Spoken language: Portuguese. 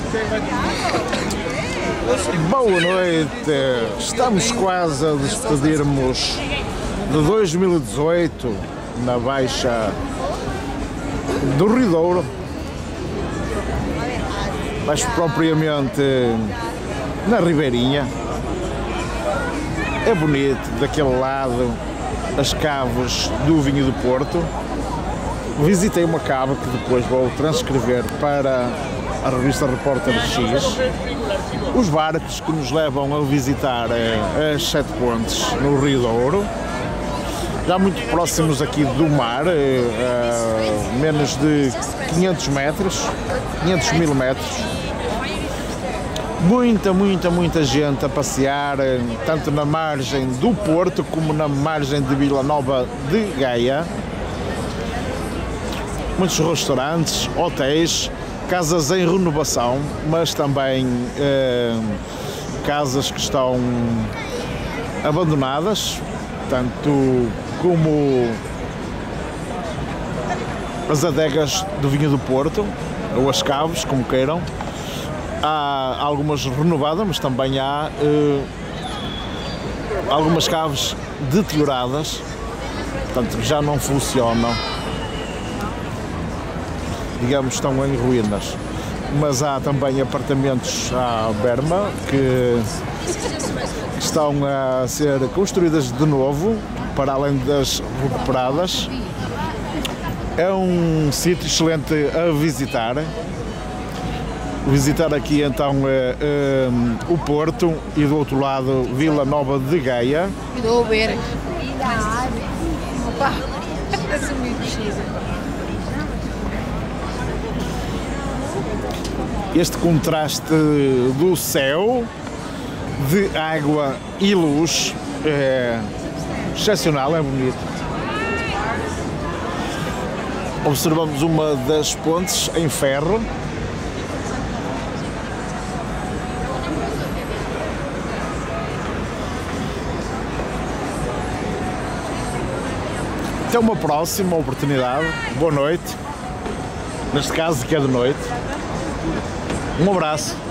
Boa noite, estamos quase a despedirmos de 2018 na Baixa do Rio Douro, mais propriamente na Ribeirinha. É bonito daquele lado as caves do vinho do Porto. Visitei uma cave que depois vou transcrever para a revista Repórter X. Os barcos que nos levam a visitar as Sete Pontes no Rio Douro, já muito próximos aqui do mar, a menos de 500 metros, 500 mil metros. Muita gente a passear, tanto na margem do Porto como na margem de Vila Nova de Gaia. Muitos restaurantes, hotéis, casas em renovação, mas também casas que estão abandonadas, tanto como as adegas do vinho do Porto, ou as caves, como queiram. Há algumas renovadas, mas também há algumas caves deterioradas, portanto já não funcionam, digamos, estão em ruínas. Mas há também apartamentos à berma que estão a ser construídas de novo, para além das recuperadas. É um sítio excelente a visitar. Visitar aqui então o Porto e do outro lado Vila Nova de Gaia. Estou a ver. Opa, este contraste do céu, de água e luz é excepcional, é bonito. Observamos uma das pontes em ferro. Até uma próxima oportunidade. Boa noite. Neste caso que é de noite. Um abraço.